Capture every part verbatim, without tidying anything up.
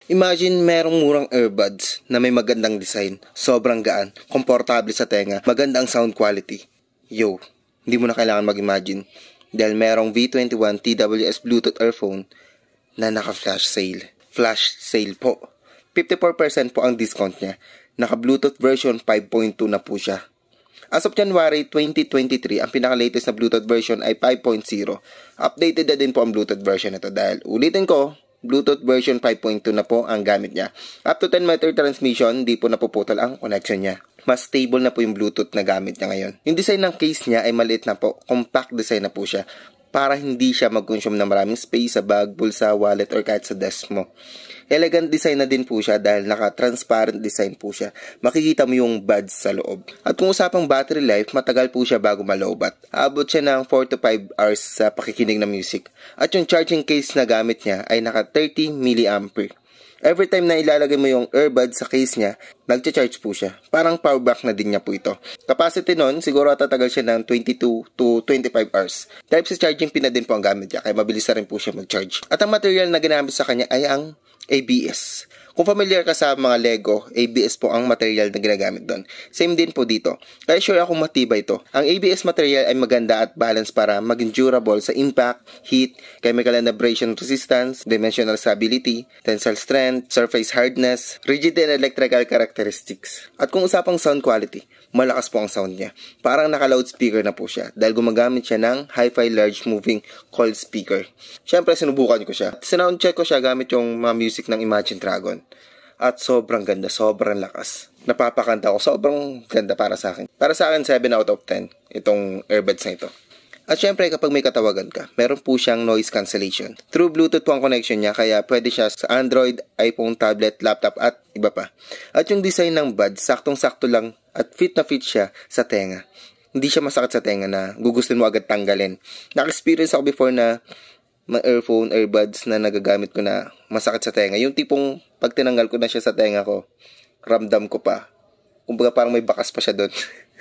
Imagine merong murang earbuds na may magandang design, sobrang gaan, komportable sa tenga, magandang sound quality. Yo, hindi mo na kailangan mag-imagine dahil merong V twenty-one T W S Bluetooth earphone na naka-flash sale. Flash sale po. fifty-four percent po ang discount niya. Naka-Bluetooth version five point two na po siya. As of January twenty twenty-three, ang pinaka-latest na Bluetooth version ay five point zero. Updated na din po ang Bluetooth version nito dahil ulitin ko, Bluetooth version five point two na po ang gamit niya. Up to ten meter transmission, di po napuputol ang connection niya. Mas stable na po yung Bluetooth na gamit niya ngayon. Yung design ng case niya ay maliit na po. Compact design na po siya para hindi siya mag-consume ng maraming space sa bag, bulsa, wallet, or kahit sa desk mo. Elegant design na din po siya dahil naka-transparent design po siya. Makikita mo yung buds sa loob. At kung usapang battery life, matagal po siya bago malowbat. Abot siya ng four to five hours sa pakikinig ng music. At yung charging case na gamit niya ay naka thirty milliampere. Every time na ilalagay mo yung earbuds sa case niya, nagcha-charge po siya. Parang power bank na din niya po ito. Capacity nun, siguro tatagal siya ng twenty-two to twenty-five hours. Type C charging pin na din po ang gamit niya, kaya mabilis na rin po siya mag-charge. At ang material na ginamit sa kanya ay ang A B S. Kung familiar ka sa mga Lego, A B S po ang material na ginagamit doon. Same din po dito. Kaya sure akong matibay ito. Ang A B S material ay maganda at balance para maging durable sa impact, heat, chemical and abrasion resistance, dimensional stability, tensile strength, surface hardness, rigid and electrical characteristics. At kung usapang sound quality, malakas po ang sound niya. Parang naka-loudspeaker na po siya dahil gumagamit siya ng hi-fi large moving coil speaker. Siyempre, sinubukan ko siya. Sinound check ko siya gamit yung mga music ng Imagine Dragon. At sobrang ganda, sobrang lakas. Napapakanta ko, sobrang ganda para sa akin. Para sa akin, seven out of ten itong earbuds na ito. At syempre, kapag may katawagan ka, meron po siyang noise cancellation. Through Bluetooth po ang connection niya, kaya pwede siya sa Android, iPhone, tablet, laptop, at iba pa. At yung design ng buds, saktong-sakto lang at fit na fit siya sa tenga. Hindi siya masakit sa tenga na gugustuhin mo agad tanggalin. Naka-experience ako before na may earphone, earbuds na nagagamit ko na masakit sa tenga. Yung tipong pag tinanggal ko na siya sa tenga ko, ramdam ko pa. Kumbaga parang may bakas pa siya doon.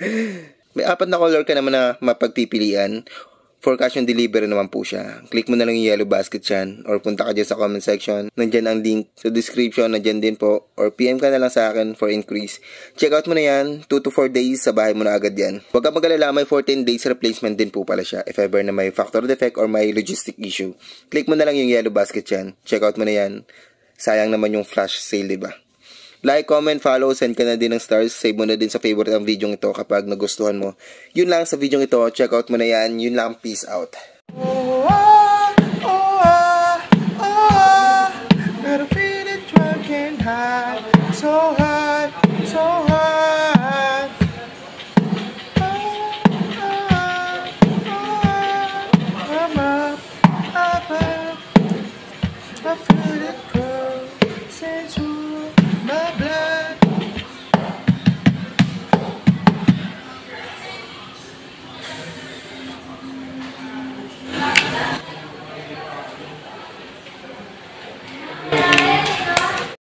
May apat na color ka naman na mapagpipilian. For cash on delivery naman po siya. Click mo na lang yung yellow basket dyan. Or punta ka dyan sa comment section. Nandyan ang link sa description. Nandyan din po. Or P M ka na lang sa akin for increase. Check out mo na yan. two to four days sa bahay mo na agad yan. Huwag ka mag-alala. May fourteen days replacement din po pala siya. If ever na may factory defect or may logistic issue. Click mo na lang yung yellow basket dyan. Check out mo na yan. Sayang naman yung flash sale, diba? Like, comment, follow, send ka na din ng stars. Save mo na din sa favorite ang video ito kapag nagustuhan mo. Yun lang sa video ito. Check out mo na yan. Yun lang. Peace out. Oh, oh, oh, oh, oh, oh. So high, so high.